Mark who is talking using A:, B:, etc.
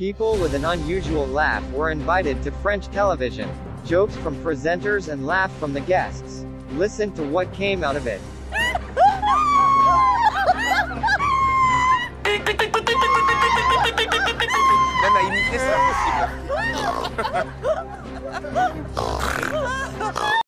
A: People with an unusual laugh were invited to French television. Jokes from presenters and laugh from the guests. Listen to what came out of it.
B: Na nainis na.